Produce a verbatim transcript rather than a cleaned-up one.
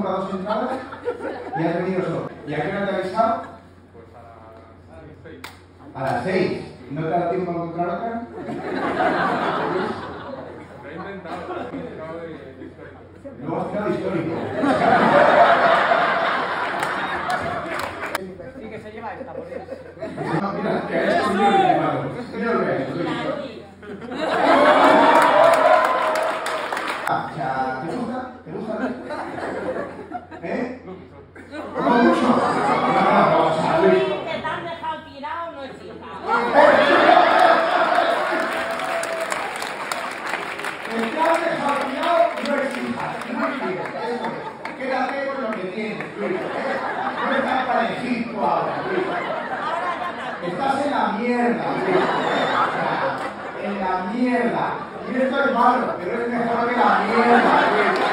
compra dos entradas y has venido solo. ¿Y a qué hora te he avisado? Pues a las seis. A las seis. ¿No te da tiempo a encontrar otra? Lo he intentado, he intentado de, de histórico. Luego has tirado histórico. Sí que se lleva esta, por eso. No, mira, que es un libro de malos. Mira lo que es, lo he dicho. Ah, o sea, ¿te gusta? ¿Te gusta? ¿Eh? No mucho. No mucho. No, no, o sea, Luis. Que te han dejado tirado, no es hija. El que has dejado tirado no es hija. Muy bien, eso es. Quédate con lo que tienes, Luis. No estás para elegir tú ahora, Luis. Estás en la mierda, Luis. En la mierda. Y esto es malo, pero es mejor que la mierda, Luis.